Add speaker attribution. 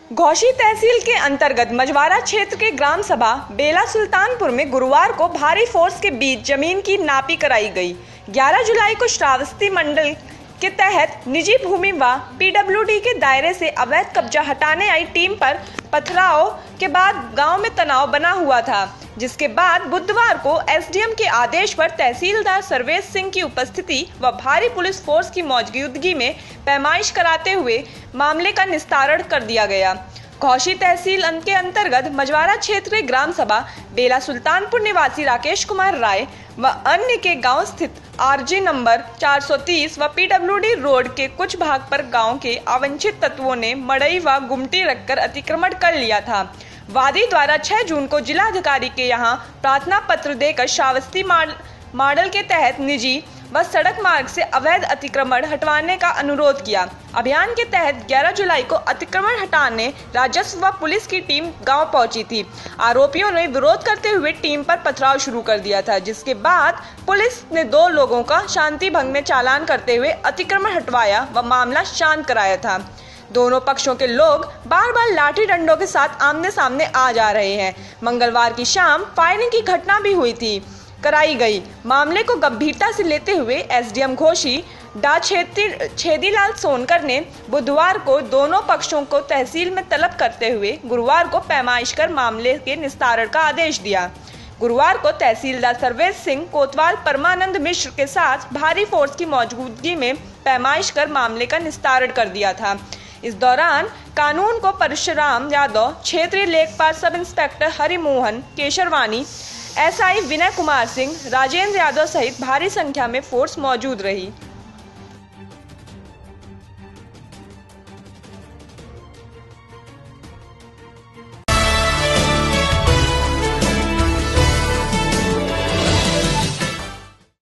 Speaker 1: घोसी तहसील के अंतर्गत मझवारा क्षेत्र के ग्राम सभा बेला सुल्तानपुर में गुरुवार को भारी फोर्स के बीच जमीन की नापी कराई गई। 11 जुलाई को श्रावस्ती मंडल के तहत निजी भूमि व पीडब्ल्यूडी के दायरे से अवैध कब्जा हटाने आई टीम पर पथराव के बाद गांव में तनाव बना हुआ था, जिसके बाद बुधवार को एसडीएम के आदेश पर तहसीलदार सर्वेश सिंह की उपस्थिति व भारी पुलिस फोर्स की मौजूदगी में पैमाइश कराते हुए मामले का निस्तारण कर दिया गया। घोसी तहसील के अंतर्गत मझवारा क्षेत्र के ग्राम सभा बेला सुल्तानपुर निवासी राकेश कुमार राय व अन्य के गांव स्थित आरजी नंबर 430 व पीडब्ल्यूडी रोड के कुछ भाग पर गांव के अवांछित तत्वों ने मड़ई व गुमटी रखकर अतिक्रमण कर लिया था। वादी द्वारा 6 जून को जिलाधिकारी के यहां प्रार्थना पत्र देकर श्रावस्ती मॉडल के तहत निजी व सड़क मार्ग से अवैध अतिक्रमण हटवाने का अनुरोध किया। अभियान के तहत 11 जुलाई को अतिक्रमण हटाने राजस्व व पुलिस की टीम गांव पहुंची थी। आरोपियों ने विरोध करते हुए टीम पर पथराव शुरू कर दिया था, जिसके बाद पुलिस ने 2 लोगों का शांति भंग में चालान करते हुए अतिक्रमण हटवाया व मामला शांत कराया था। दोनों पक्षों के लोग बार बार लाठी डंडों के साथ आमने सामने आ जा रहे हैं। मंगलवार की शाम फायरिंग की घटना भी कराई गई। मामले को गंभीरता से लेते हुए एसडीएम घोसी डा छेदीलाल सोनकर ने बुधवार को दोनों पक्षों को तहसील में तलब करते हुए गुरुवार को पैमाइश कर मामले के निस्तारण का आदेश दिया। गुरुवार को तहसीलदार सर्वेश सिंह कोतवाल परमानंद मिश्र के साथ भारी फोर्स की मौजूदगी में पैमाइश कर मामले का निस्तारण कर दिया था। इस दौरान कानून को परशुराम यादव, क्षेत्रीय लेखपाल sub inspector Harimohan Kesharwani, SI Vinay Kumar Singh, Rajendra Yadav सहित भारी संख्या में फोर्स मौजूद रही।